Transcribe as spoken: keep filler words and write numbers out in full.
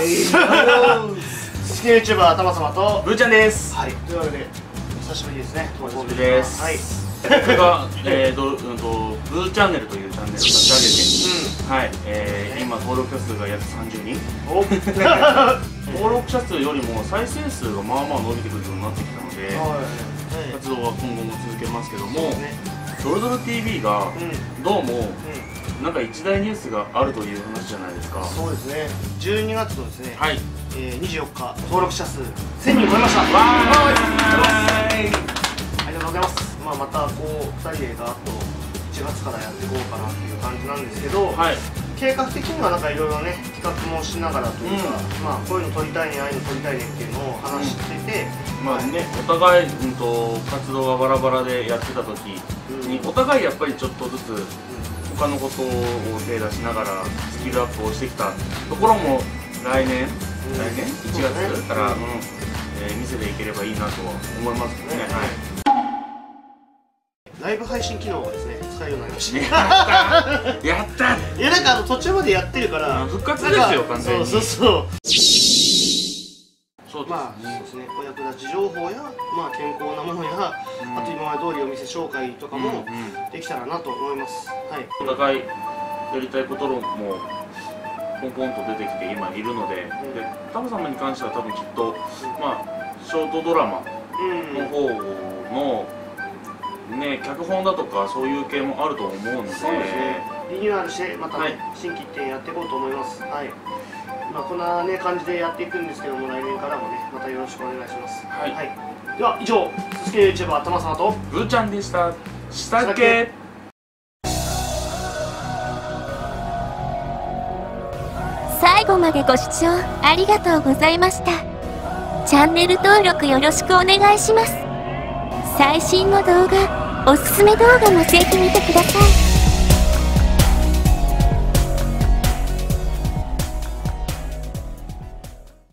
ます。好きな YouTuber たまさまとブーちゃんです。 はい、というわけで久しぶりですね。 お久しぶりです。はい。僕がえーとうんとブーチャンネルというチャンネルを立ち上げて、はい、えー今登録者数が約さんじゅうにん。お登録者数よりも再生数がまあまあ伸びてくるようになってきたので、活動は今後も続けますけども、ドロドロ ティーブイ がどうもなんか一大ニュースがあるという話じゃないですか。 そうですね。じゅうにがつのですね、 はい、 えー、にじゅうよっか登録者数せんにん超えました。わーい、ありがとうございます。まあまたこうふたりでガーッといちがつからやっていこうかなっていう感じなんですけど、はい、計画的にはなんかいろいろね企画もしながらというか、うん、まあこういうの撮りたいね、ああいうの撮りたいねっていうのを話してて、うん、 まあね、お互い、うんと活動がバラバラでやってた時に、うん、お互いやっぱりちょっとずつ、うん、他のことを手出しながらスキルアップをしてきたところも来年、うん、来年いちがつから、うん、えー、見せていければいいなとは思いますけどね。はい、 ライブ配信機能がですね使えるようになりました。 やった。 いやなんかあの途中までやってるから復活ですよ完全に。 そうそうそう。 そうまあそうですね、お役立ち情報や、まあ、健康なものや、うん、あと今まで通りお店紹介とかもできたらなと思います。はい、 お互いやりたいこともポンポンと出てきて今いるので、うん、でタム様に関しては多分きっと、うん、まあショートドラマの方の、うん、ね、脚本だとかそういう系もあると思うので、 そうですね、リニューアルしてまた、ね、はい、新規一点やっていこうと思います。はい、まあこんなね感じでやっていくんですけども、来年からもねまたよろしくお願いします。はい、はい、では以上、すすきの YouTuber たまさまとブーちゃんでした。したっけ。 最後までご視聴ありがとうございました。チャンネル登録よろしくお願いします。最新の動画、おすすめ動画もぜひ見てください。